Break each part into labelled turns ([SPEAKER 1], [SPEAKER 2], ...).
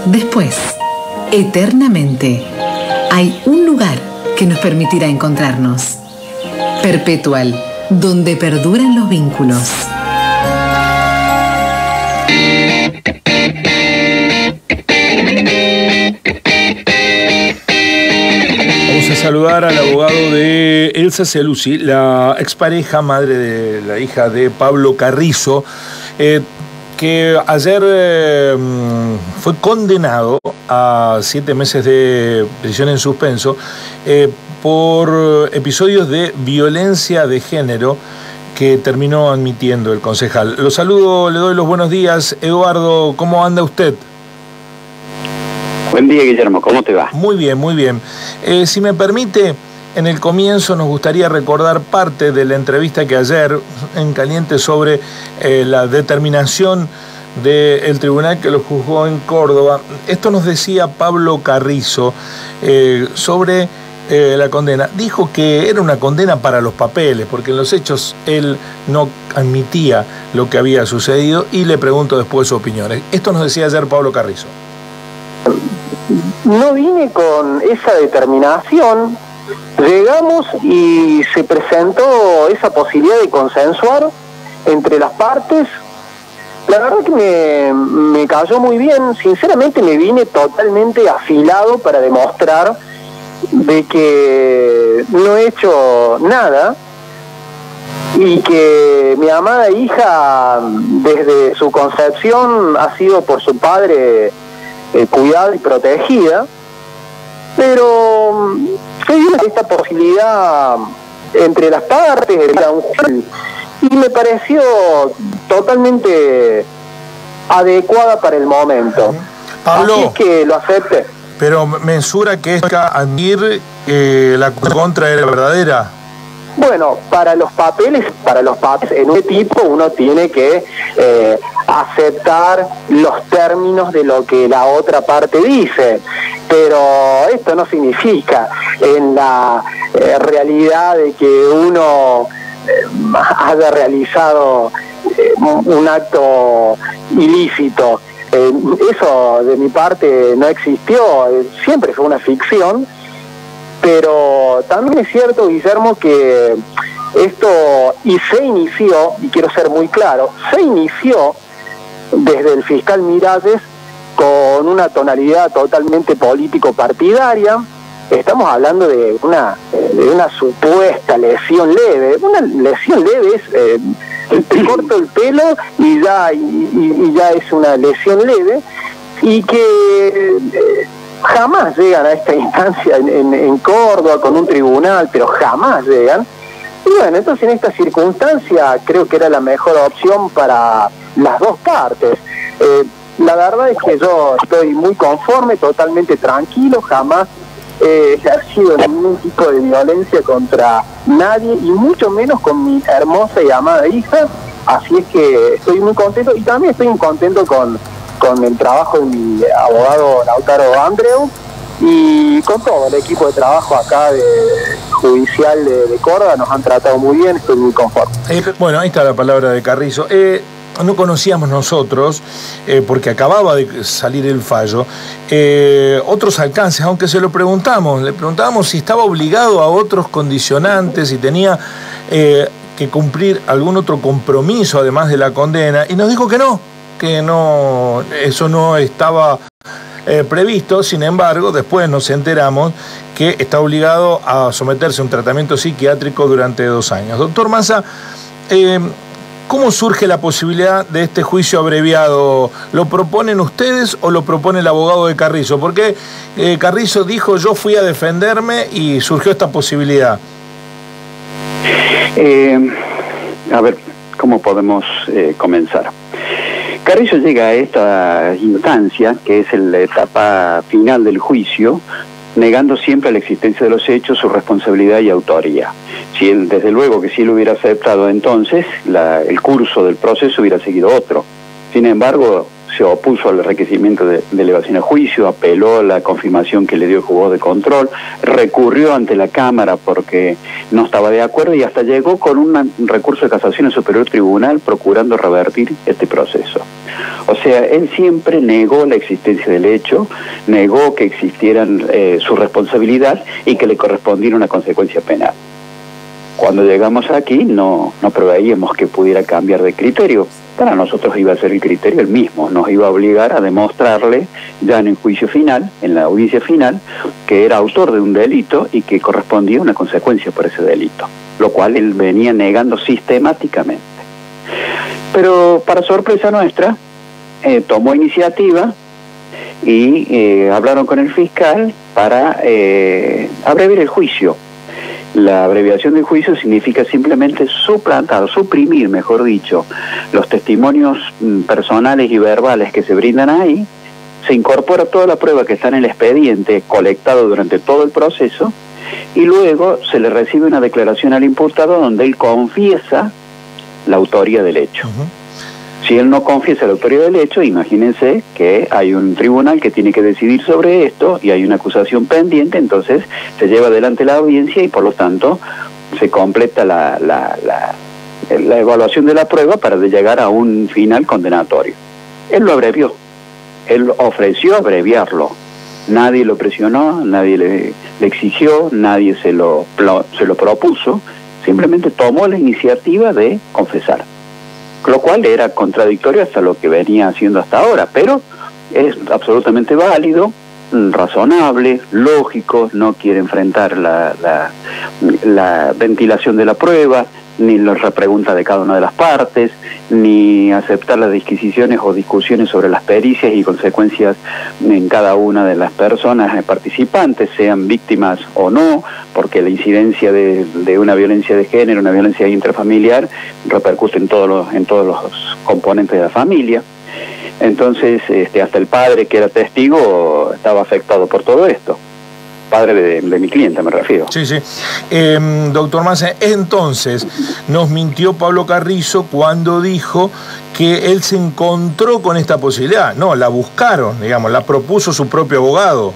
[SPEAKER 1] después, eternamente, hay un lugar que nos permitirá encontrarnos. Perpetual, donde perduran los vínculos.
[SPEAKER 2] Vamos a saludar al abogado de Elsa Cellucci, la expareja, madre de la hija de Pablo Carrizo, que ayer fue condenado a 7 meses de prisión en suspenso por episodios de violencia de género que terminó admitiendo el concejal. Lo saludo, le doy los buenos días. Eduardo, ¿cómo anda usted?
[SPEAKER 3] Buen día, Guillermo, ¿cómo te va?
[SPEAKER 2] Muy bien, muy bien. Si me permite, en el comienzo nos gustaría recordar parte de la entrevista que ayer en Caliente sobre la determinación del tribunal que lo juzgó en Córdoba. Esto nos decía Pablo Carrizo sobre la condena. Dijo que era una condena para los papeles, porque en los hechos él no admitía lo que había sucedido, y le pregunto después su opinión. Esto nos decía ayer Pablo Carrizo.
[SPEAKER 4] No vine con esa determinación, llegamos y se presentó esa posibilidad de consensuar entre las partes. La verdad que me cayó muy bien, sinceramente me vine totalmente afilado para demostrar de que no he hecho nada y que mi amada hija desde su concepción ha sido por su padre cuidada y protegida, pero se dio esta posibilidad entre las partes y me pareció totalmente adecuada para el momento.
[SPEAKER 2] Pablo,
[SPEAKER 4] así es que lo acepté.
[SPEAKER 2] Pero mensura que esta admitir la contra era verdadera.
[SPEAKER 4] Bueno, para los papeles en un tipo uno tiene que aceptar los términos de lo que la otra parte dice, pero esto no significa en la realidad de que uno haya realizado un acto ilícito. Eso de mi parte no existió, siempre fue una ficción. Pero también es cierto, Guillermo, que esto se inició, y quiero ser muy claro, se inició desde el fiscal Miralles con una tonalidad totalmente político-partidaria. Estamos hablando de una supuesta lesión leve. Una lesión leve es te corto el pelo y ya es una lesión leve, y que jamás llegan a esta instancia en Córdoba con un tribunal, pero jamás llegan. Y bueno, entonces en esta circunstancia creo que era la mejor opción para las dos partes. La verdad es que yo estoy muy conforme, totalmente tranquilo, jamás he ejercido ningún tipo de violencia contra nadie, y mucho menos con mi hermosa y amada hija. Así es que estoy muy contento, y también estoy muy contento con el trabajo de mi abogado Lautaro Andreu y con todo el equipo de trabajo acá de judicial de Córdoba. Nos han tratado muy bien, estoy muy conforme.
[SPEAKER 2] Bueno, ahí está la palabra de Carrizo. No conocíamos nosotros, porque acababa de salir el fallo, otros alcances, aunque le preguntábamos si estaba obligado a otros condicionantes, si tenía que cumplir algún otro compromiso además de la condena, y nos dijo que no, eso no estaba previsto. Sin embargo, después nos enteramos que está obligado a someterse a un tratamiento psiquiátrico durante 2 años. Doctor Massa, ¿cómo surge la posibilidad de este juicio abreviado? ¿Lo proponen ustedes o lo propone el abogado de Carrizo? Porque Carrizo dijo: yo fui a defenderme, y surgió esta posibilidad.
[SPEAKER 3] A ver, ¿cómo podemos comenzar? Carrizo llega a esta instancia, que es la etapa final del juicio, negando siempre la existencia de los hechos, su responsabilidad y autoría. Desde luego que si él hubiera aceptado, entonces el curso del proceso hubiera seguido otro. Sin embargo, se opuso al requerimiento de elevación a juicio, apeló a la confirmación que le dio el juzgado de control, recurrió ante la Cámara porque no estaba de acuerdo, y hasta llegó con un recurso de casación al Superior Tribunal procurando revertir este proceso. O sea, él siempre negó la existencia del hecho, negó que existieran su responsabilidad y que le correspondiera una consecuencia penal. Cuando llegamos aquí no preveíamos que pudiera cambiar de criterio. Para nosotros iba a ser el criterio el mismo, nos iba a obligar a demostrarle ya en el juicio final, en la audiencia final, que era autor de un delito y que correspondía una consecuencia por ese delito, lo cual él venía negando sistemáticamente. Pero para sorpresa nuestra, tomó iniciativa y hablaron con el fiscal para abreviar el juicio. La abreviación del juicio significa simplemente suprimir, mejor dicho, los testimonios personales y verbales que se brindan ahí, se incorpora toda la prueba que está en el expediente colectado durante todo el proceso y luego se le recibe una declaración al imputado donde él confiesa la autoría del hecho. Si él no confiesa la autoría del hecho, imagínense que hay un tribunal que tiene que decidir sobre esto y hay una acusación pendiente, entonces se lleva adelante la audiencia y por lo tanto se completa la evaluación de la prueba para llegar a un final condenatorio. Él lo abrevió, él ofreció abreviarlo, nadie lo presionó, nadie le exigió, nadie se lo propuso, simplemente tomó la iniciativa de confesar. Lo cual era contradictorio hasta lo que venía haciendo hasta ahora, pero es absolutamente válido, razonable, lógico, no quiere enfrentar la ventilación de la prueba, ni la repregunta de cada una de las partes, ni aceptar las disquisiciones o discusiones sobre las pericias y consecuencias en cada una de las personas participantes, sean víctimas o no, porque la incidencia de una violencia de género, una violencia intrafamiliar, repercute en todos los componentes de la familia. Entonces, hasta el padre que era testigo estaba afectado por todo esto. Padre de mi cliente, me refiero.
[SPEAKER 2] Sí, sí. Doctor Massa, entonces nos mintió Pablo Carrizo cuando dijo que él se encontró con esta posibilidad. No, la buscaron, digamos, la propuso su propio abogado.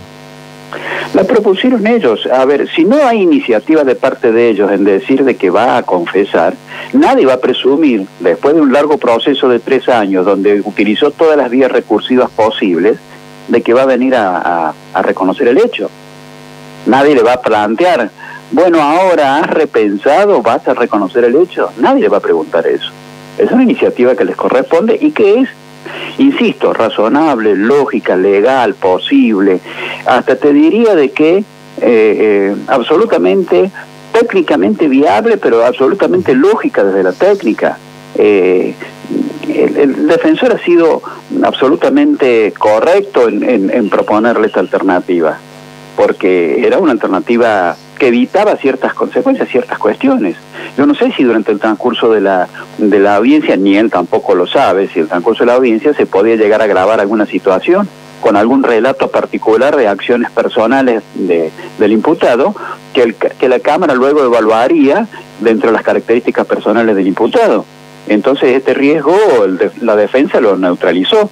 [SPEAKER 3] La propusieron ellos. A ver, si no hay iniciativa de parte de ellos en decir de que va a confesar, nadie va a presumir, después de un largo proceso de 3 años, donde utilizó todas las vías recursivas posibles, de que va a venir a reconocer el hecho. Nadie le va a plantear, bueno, ahora has repensado, vas a reconocer el hecho. Nadie le va a preguntar eso. Es una iniciativa que les corresponde y que es, insisto, razonable, lógica, legal, posible. Hasta te diría de que absolutamente, técnicamente viable, pero absolutamente lógica desde la técnica. El defensor ha sido absolutamente correcto en proponerle esta alternativa, porque era una alternativa que evitaba ciertas consecuencias, ciertas cuestiones. Yo no sé si durante el transcurso de la audiencia, ni él tampoco lo sabe, si en el transcurso de la audiencia se podía llegar a grabar alguna situación con algún relato particular de acciones personales del imputado, que la Cámara luego evaluaría dentro de las características personales del imputado. Entonces este riesgo la defensa lo neutralizó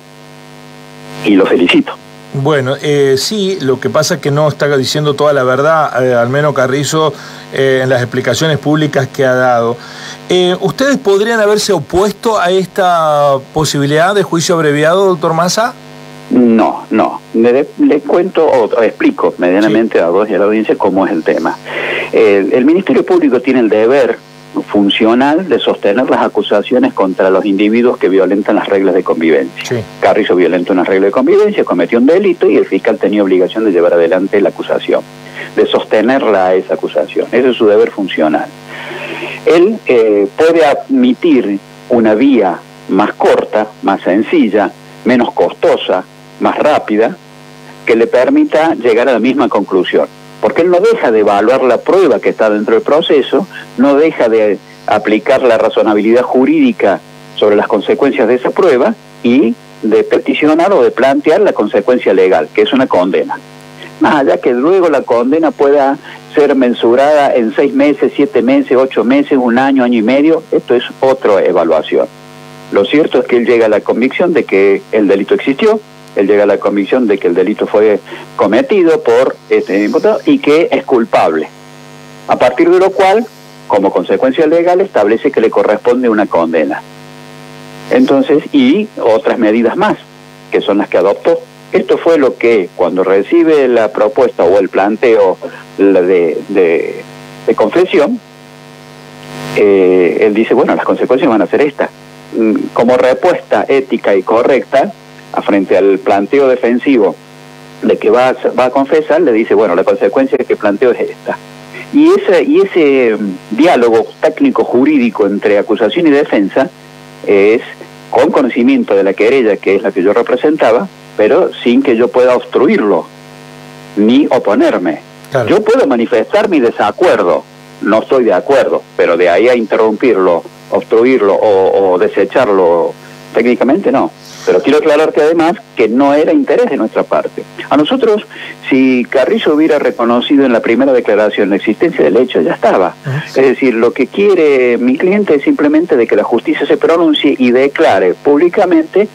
[SPEAKER 3] y lo felicito.
[SPEAKER 2] Bueno, sí, lo que pasa es que no está diciendo toda la verdad, al menos Carrizo, en las explicaciones públicas que ha dado. ¿Ustedes podrían haberse opuesto a esta posibilidad de juicio abreviado, doctor Massa?
[SPEAKER 3] No. Le cuento o explico medianamente a vos y a la audiencia cómo es el tema. El Ministerio Público tiene el deber funcional de sostener las acusaciones contra los individuos que violentan las reglas de convivencia. Sí. Carrizo violentó una regla de convivencia, cometió un delito y el fiscal tenía obligación de llevar adelante la acusación, de sostenerla a esa acusación. Ese es su deber funcional. Él puede admitir una vía más corta, más sencilla, menos costosa, más rápida, que le permita llegar a la misma conclusión. Porque él no deja de evaluar la prueba que está dentro del proceso, no deja de aplicar la razonabilidad jurídica sobre las consecuencias de esa prueba y de peticionar o de plantear la consecuencia legal, que es una condena. Más allá que luego la condena pueda ser mensurada en 6 meses, 7 meses, 8 meses, 1 año, año y medio, esto es otra evaluación. Lo cierto es que él llega a la convicción de que el delito existió, él llega a la convicción de que el delito fue cometido por este imputado y que es culpable. A partir de lo cual, como consecuencia legal, establece que le corresponde una condena. Entonces, y otras medidas más, que son las que adoptó. Esto fue lo que, cuando recibe la propuesta o el planteo de confesión, él dice, bueno, las consecuencias van a ser estas. Como respuesta ética y correcta, frente al planteo defensivo de que va a confesar, le dice, bueno, la consecuencia que planteo es esta. Y ese diálogo técnico-jurídico entre acusación y defensa es con conocimiento de la querella, que es la que yo representaba, pero sin que yo pueda obstruirlo, ni oponerme. Claro. Yo puedo manifestar mi desacuerdo, no estoy de acuerdo, pero de ahí a interrumpirlo, obstruirlo o desecharlo técnicamente no. Pero quiero aclararte además que no era interés de nuestra parte. A nosotros, si Carrizo hubiera reconocido en la primera declaración la existencia del hecho, ya estaba. Es decir, lo que quiere mi cliente es simplemente de que la justicia se pronuncie y declare públicamente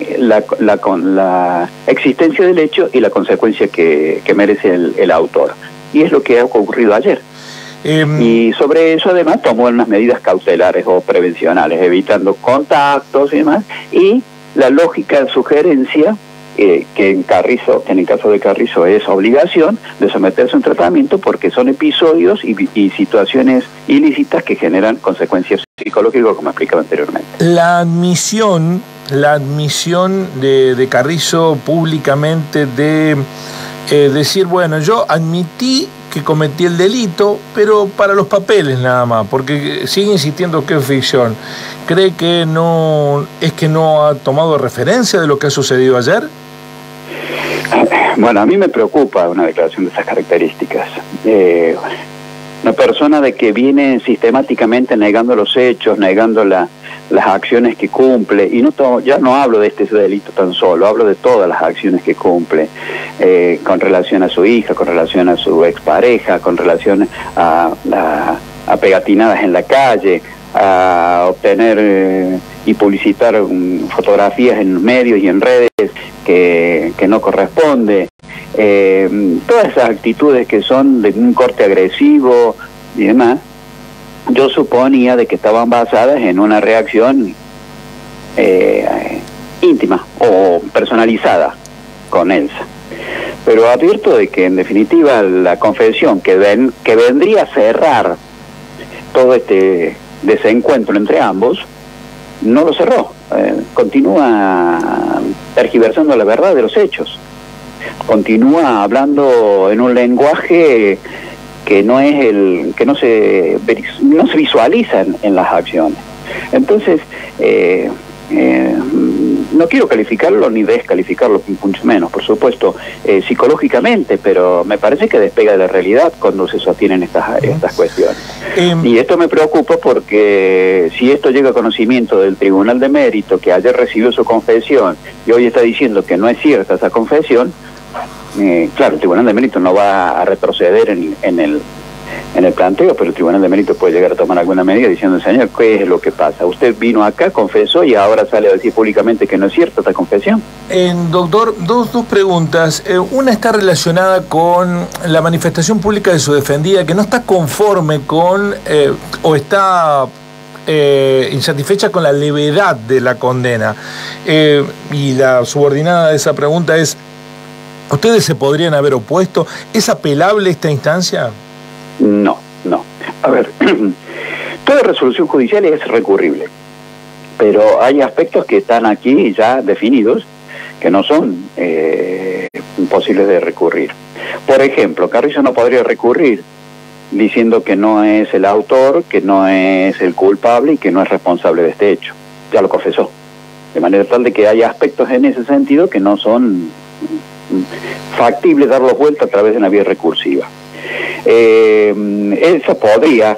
[SPEAKER 3] la existencia del hecho y la consecuencia que merece el autor. Y es lo que ha ocurrido ayer. Y sobre eso además tomó unas medidas cautelares o prevencionales, evitando contactos y demás, y la lógica sugerencia que en el caso de Carrizo es obligación de someterse a un tratamiento porque son episodios y situaciones ilícitas que generan consecuencias psicológicas, como explicaba anteriormente.
[SPEAKER 2] La admisión de Carrizo públicamente de decir, bueno, yo admití que cometí el delito, pero para los papeles nada más, porque sigue insistiendo que es ficción. ¿Cree que no ha tomado referencia de lo que ha sucedido ayer?
[SPEAKER 3] Bueno, a mí me preocupa una declaración de esas características. Una persona de que viene sistemáticamente negando los hechos, negando las acciones que cumple, y ya no hablo de este delito tan solo, hablo de todas las acciones que cumple, con relación a su hija, con relación a su expareja, con relación a pegatinadas en la calle, a obtener y publicitar fotografías en los medios y en redes que no corresponde. Todas esas actitudes que son de un corte agresivo y demás, yo suponía de que estaban basadas en una reacción íntima o personalizada con Elsa. Pero advierto de que en definitiva la confesión que vendría a cerrar todo este desencuentro entre ambos, no lo cerró. Continúa tergiversando la verdad de los hechos. Continúa hablando en un lenguaje que no se visualiza en las acciones. Entonces, no quiero calificarlo ni descalificarlo, mucho menos, por supuesto, psicológicamente, pero me parece que despega de la realidad cuando se sostienen estas cuestiones. Y esto me preocupa porque si esto llega a conocimiento del Tribunal de Mérito, que ayer recibió su confesión y hoy está diciendo que no es cierta esa confesión, claro, el Tribunal de Mérito no va a retroceder en el planteo, pero el Tribunal de Mérito puede llegar a tomar alguna medida diciendo, señor, ¿qué es lo que pasa? Usted vino acá, confesó y ahora sale a decir públicamente que no es cierta esta confesión.
[SPEAKER 2] Doctor, dos preguntas. Una está relacionada con la manifestación pública de su defendida, que no está conforme con o está insatisfecha con la levedad de la condena. Y la subordinada de esa pregunta es, ¿ustedes se podrían haber opuesto? ¿Es apelable esta instancia?
[SPEAKER 3] No. A ver, toda resolución judicial es recurrible, pero hay aspectos que están aquí ya definidos que no son imposibles de recurrir. Por ejemplo, Carrizo no podría recurrir diciendo que no es el autor, que no es el culpable y que no es responsable de este hecho. Ya lo confesó. De manera tal de que hay aspectos en ese sentido que no son factibles darlos vuelta a través de una vía recursiva. Eso podría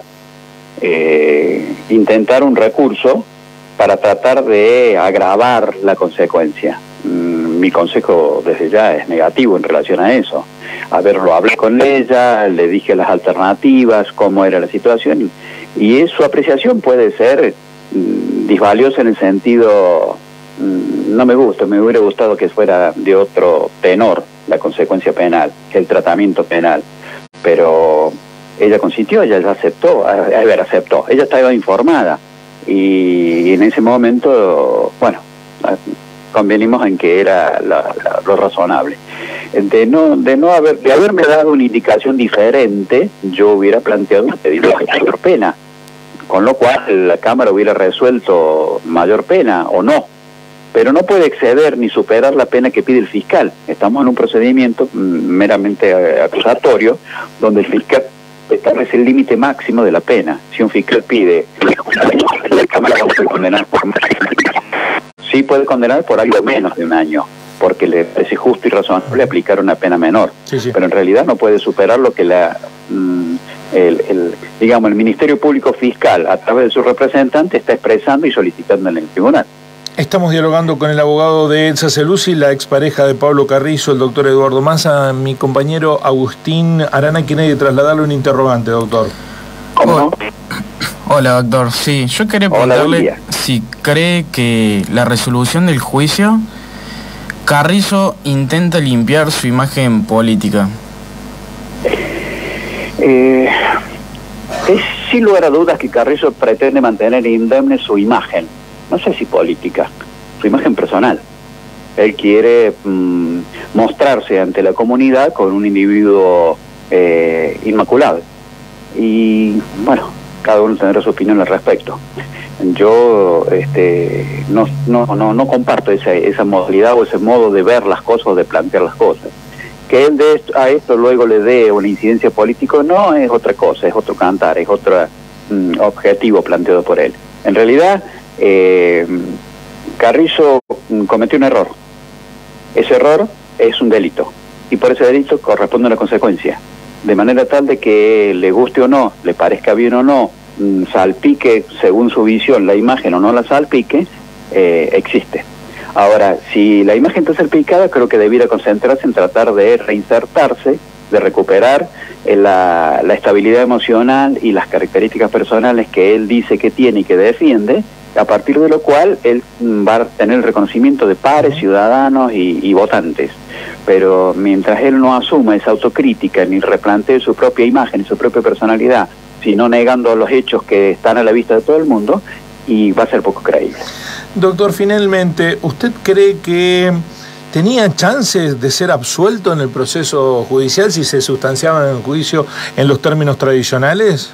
[SPEAKER 3] intentar un recurso para tratar de agravar la consecuencia. Mi consejo desde ya es negativo en relación a eso. A ver, lo hablé con ella, le dije las alternativas, cómo era la situación, y su apreciación puede ser disvaliosa en el sentido, no me gusta, me hubiera gustado que fuera de otro tenor la consecuencia penal, el tratamiento penal. Pero ella consintió, ella ya aceptó, ella estaba informada y en ese momento, bueno, convenimos en que era lo razonable. De haberme dado una indicación diferente, yo hubiera planteado un pedido de mayor pena, con lo cual la Cámara hubiera resuelto mayor pena o no, pero no puede exceder ni superar la pena que pide el fiscal. Estamos en un procedimiento meramente acusatorio, donde el fiscal establece el límite máximo de la pena. Si un fiscal pide, la Cámara no puede condenar por más. Sí puede condenar por algo menos de un año, porque le parece justo y razonable aplicar una pena menor. Sí. Pero en realidad no puede superar lo que digamos, el Ministerio Público Fiscal, a través de su representante, está expresando y solicitando en el tribunal.
[SPEAKER 2] Estamos dialogando con el abogado de Elsa Celuzzi, la expareja de Pablo Carrizo, el doctor Eduardo Massa. Mi compañero Agustín Arana quiere trasladarle un interrogante, doctor.
[SPEAKER 3] ¿Cómo no?
[SPEAKER 5] Hola, doctor. Sí, yo quería preguntarle si cree que la resolución del juicio, Carrizo intenta limpiar su imagen política.
[SPEAKER 3] Es sin lugar a dudas que Carrizo pretende mantener indemne su imagen, no sé si política, su imagen personal. Él quiere mostrarse ante la comunidad con un individuo inmaculado. Y bueno, cada uno tendrá su opinión al respecto. Yo no comparto esa modalidad o ese modo de ver las cosas o de plantear las cosas. Que él a esto luego le dé una incidencia política, no, es otra cosa, es otro cantar, es otro objetivo planteado por él. En realidad, Carrizo cometió un error. Ese error es un delito, y por ese delito corresponde una consecuencia, de manera tal de que le guste o no, le parezca bien o no, salpique según su visión la imagen o no la salpique, existe. Ahora, si la imagen está salpicada, creo que debiera concentrarse en tratar de reinsertarse, de recuperar la estabilidad emocional y las características personales que él dice que tiene y que defiende, a partir de lo cual él va a tener el reconocimiento de pares, ciudadanos y votantes. Pero mientras él no asuma esa autocrítica ni replantee su propia imagen y su propia personalidad, sino negando los hechos que están a la vista de todo el mundo, y va a ser poco creíble.
[SPEAKER 2] Doctor, finalmente, ¿usted cree que tenía chances de ser absuelto en el proceso judicial si se sustanciaba en el juicio en los términos tradicionales?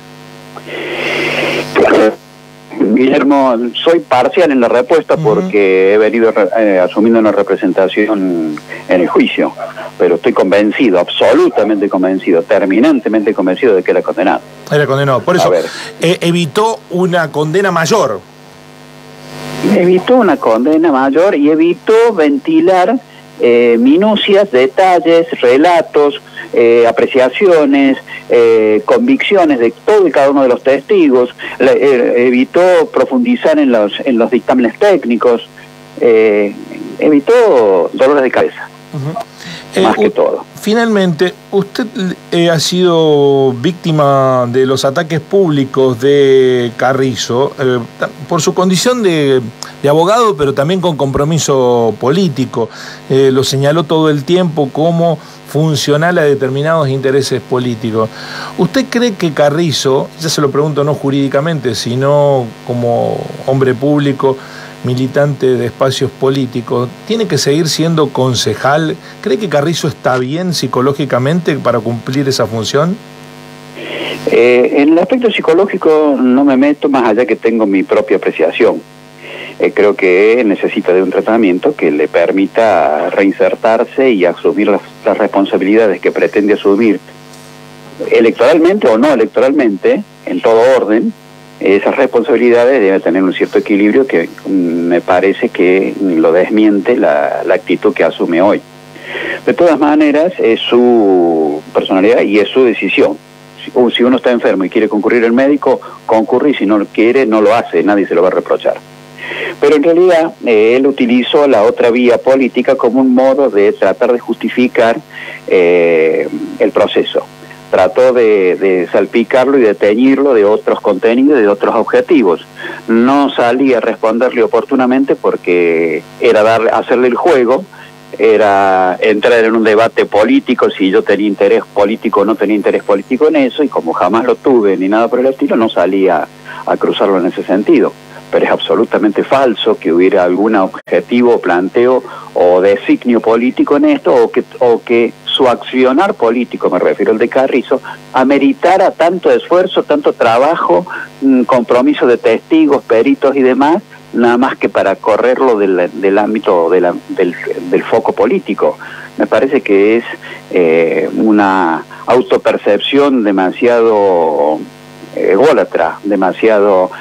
[SPEAKER 3] Guillermo, soy parcial en la respuesta porque he venido asumiendo una representación en el juicio, pero estoy convencido, absolutamente convencido, terminantemente convencido de que era condenado.
[SPEAKER 2] Era condenado, por eso evitó una condena mayor.
[SPEAKER 3] Evitó una condena mayor y evitó ventilar minucias, detalles, relatos, apreciaciones, convicciones de todo y cada uno de los testigos. Evitó profundizar en los dictámenes técnicos, evitó dolores de cabeza. Más que todo.
[SPEAKER 2] Finalmente, usted ha sido víctima de los ataques públicos de Carrizo por su condición de abogado, pero también con compromiso político. Lo señaló todo el tiempo como funcional a determinados intereses políticos. ¿Usted cree que Carrizo, ya se lo pregunto no jurídicamente, sino como hombre público, militante de espacios políticos, tiene que seguir siendo concejal? ¿Cree que Carrizo está bien psicológicamente para cumplir esa función?
[SPEAKER 3] En el aspecto psicológico no me meto, más allá que tengo mi propia apreciación. Creo que necesita de un tratamiento que le permita reinsertarse y asumir las responsabilidades que pretende asumir, electoralmente o no electoralmente, en todo orden. Esas responsabilidades deben tener un cierto equilibrio que me parece que lo desmiente la actitud que asume hoy. De todas maneras, es su personalidad y es su decisión. Si uno está enfermo y quiere concurrir al médico, concurre, y si no lo quiere, no lo hace, nadie se lo va a reprochar. Pero en realidad, él utilizó la otra vía política como un modo de tratar de justificar el proceso. Trató de salpicarlo y de teñirlo de otros contenidos, de otros objetivos. No salía a responderle oportunamente porque era hacerle el juego, era entrar en un debate político, si yo tenía interés político o no tenía interés político en eso, y como jamás lo tuve ni nada por el estilo, no salía a cruzarlo en ese sentido. pero es absolutamente falso que hubiera algún objetivo, planteo o designio político en esto, o que su accionar político, me refiero al de Carrizo, ameritara tanto esfuerzo, tanto trabajo, compromiso de testigos, peritos y demás, nada más que para correrlo del ámbito del foco político. Me parece que es una autopercepción demasiado ególatra, demasiado...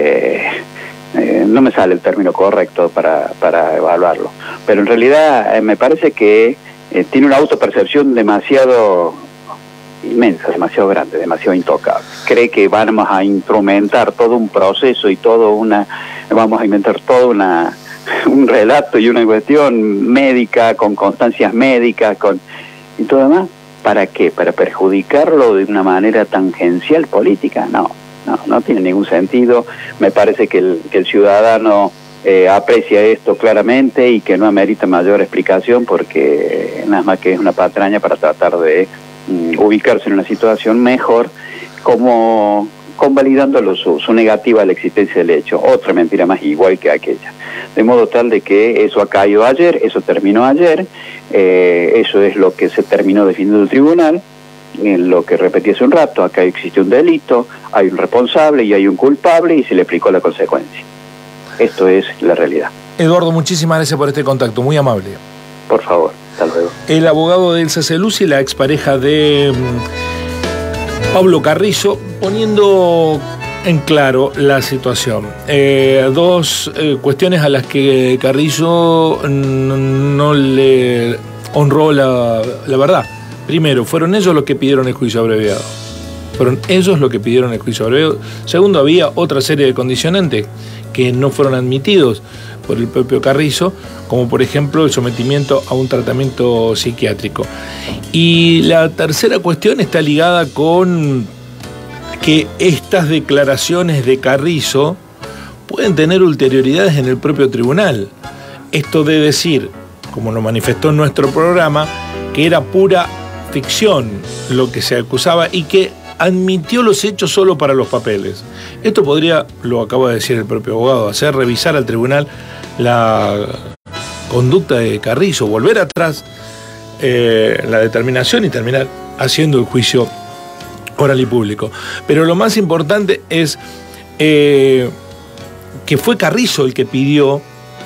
[SPEAKER 3] no me sale el término correcto para evaluarlo, pero en realidad me parece que tiene una autopercepción demasiado inmensa, demasiado grande, demasiado intocable. Cree que vamos a instrumentar todo un proceso y vamos a inventar todo un relato y una cuestión médica, con constancias médicas, y todo demás. ¿Para qué? ¿Para perjudicarlo de una manera tangencial política? No tiene ningún sentido. Me parece que el ciudadano aprecia esto claramente y que no amerita mayor explicación, porque nada más que es una patraña para tratar de ubicarse en una situación mejor, como convalidando su negativa a la existencia del hecho. Otra mentira más igual que aquella. De modo tal de que eso ha caído ayer, eso terminó ayer, eso es lo que se terminó definiendo el tribunal. En lo que repetí hace un rato, acá existe un delito, hay un responsable y hay un culpable, y se le aplicó la consecuencia. Esto es la realidad.
[SPEAKER 2] Eduardo, muchísimas gracias por este contacto, muy amable.
[SPEAKER 3] Por favor, hasta luego.
[SPEAKER 2] El abogado de Elsa Celuzzi, la expareja de Pablo Carrizo, poniendo en claro la situación. Dos cuestiones a las que Carrizo no le honró la verdad. Primero, fueron ellos los que pidieron el juicio abreviado. Segundo, había otra serie de condicionantes que no fueron admitidos por el propio Carrizo, como por ejemplo el sometimiento a un tratamiento psiquiátrico. Y la tercera cuestión está ligada con que estas declaraciones de Carrizo pueden tener ulterioridades en el propio tribunal. Esto de decir, como lo manifestó en nuestro programa, que era pura ficción lo que se acusaba y que admitió los hechos solo para los papeles. Esto podría, lo acaba de decir el propio abogado, hacer revisar al tribunal la conducta de Carrizo, volver atrás la determinación y terminar haciendo el juicio oral y público. Pero lo más importante es que fue Carrizo el que pidió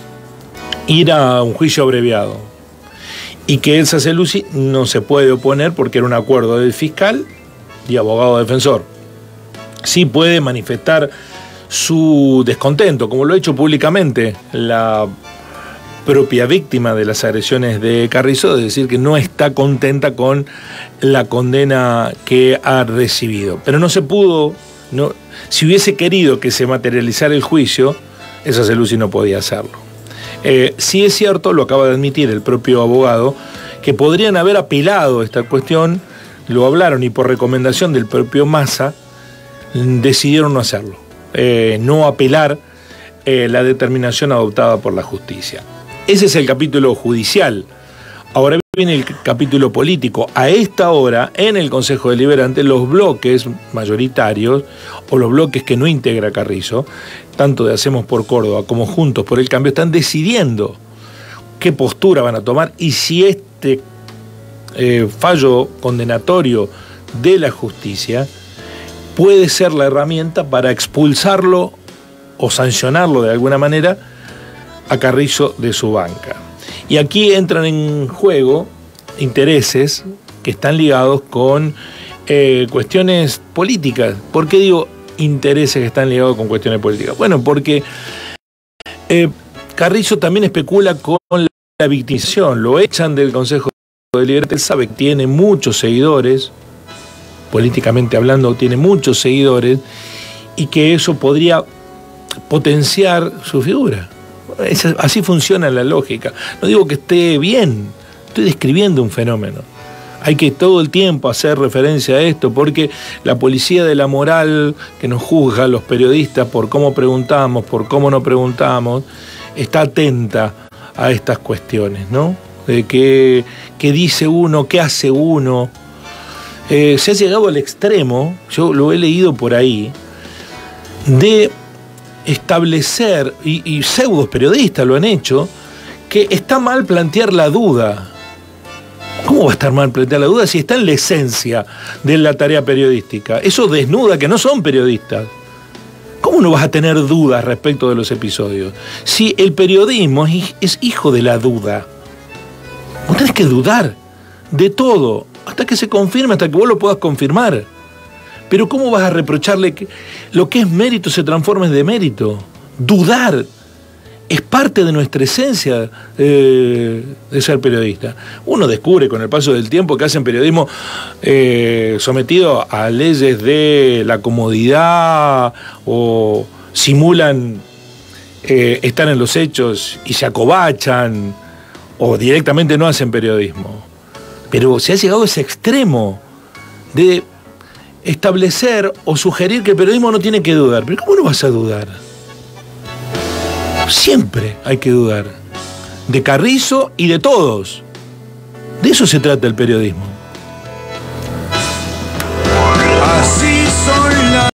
[SPEAKER 2] ir a un juicio abreviado, y que Elsa Celuzzi no se puede oponer porque era un acuerdo del fiscal y abogado defensor. Sí puede manifestar su descontento, como lo ha hecho públicamente la propia víctima de las agresiones de Carrizo, de decir que no está contenta con la condena que ha recibido. Pero no se pudo, si hubiese querido que se materializara el juicio, Elsa Celuzzi no podía hacerlo. Sí es cierto, lo acaba de admitir el propio abogado, que podrían haber apelado esta cuestión, lo hablaron y por recomendación del propio Massa decidieron no hacerlo, no apelar la determinación adoptada por la justicia. Ese es el capítulo judicial. Ahora viene el capítulo político. A esta hora, en el Consejo Deliberante, los bloques mayoritarios, o los bloques que no integra Carrizo, tanto de Hacemos por Córdoba como Juntos por el Cambio, están decidiendo qué postura van a tomar y si este fallo condenatorio de la justicia puede ser la herramienta para expulsarlo o sancionarlo de alguna manera a Carrizo de su banca. Y aquí entran en juego intereses que están ligados con cuestiones políticas. ¿Por qué digo intereses que están ligados con cuestiones políticas? Bueno, porque Carrizo también especula con la victimización. Lo echan del Consejo Deliberante. Él sabe que tiene muchos seguidores, políticamente hablando, tiene muchos seguidores, y que eso podría potenciar su figura. Así funciona la lógica. No digo que esté bien, estoy describiendo un fenómeno. Hay que todo el tiempo hacer referencia a esto, porque la policía de la moral que nos juzga a los periodistas por cómo preguntamos, por cómo no preguntamos, está atenta a estas cuestiones, ¿no? De qué dice uno, qué hace uno. Se ha llegado al extremo, yo lo he leído por ahí, de establecer, y pseudos periodistas lo han hecho, que está mal plantear la duda. ¿Cómo va a estar mal plantear la duda si está en la esencia de la tarea periodística? Eso desnuda que no son periodistas. ¿Cómo no vas a tener dudas respecto de los episodios? Si el periodismo es hijo de la duda. Vos tenés que dudar de todo, hasta que se confirme, hasta que vos lo puedas confirmar. Pero ¿cómo vas a reprocharle que lo que es mérito se transforme en demérito? Dudar es parte de nuestra esencia de ser periodista. Uno descubre con el paso del tiempo que hacen periodismo sometido a leyes de la comodidad o simulan estar en los hechos y se acobachan o directamente no hacen periodismo. Pero se ha llegado a ese extremo de establecer o sugerir que el periodismo no tiene que dudar. ¿Pero cómo no vas a dudar? Siempre hay que dudar. De Carrizo y de todos. De eso se trata el periodismo.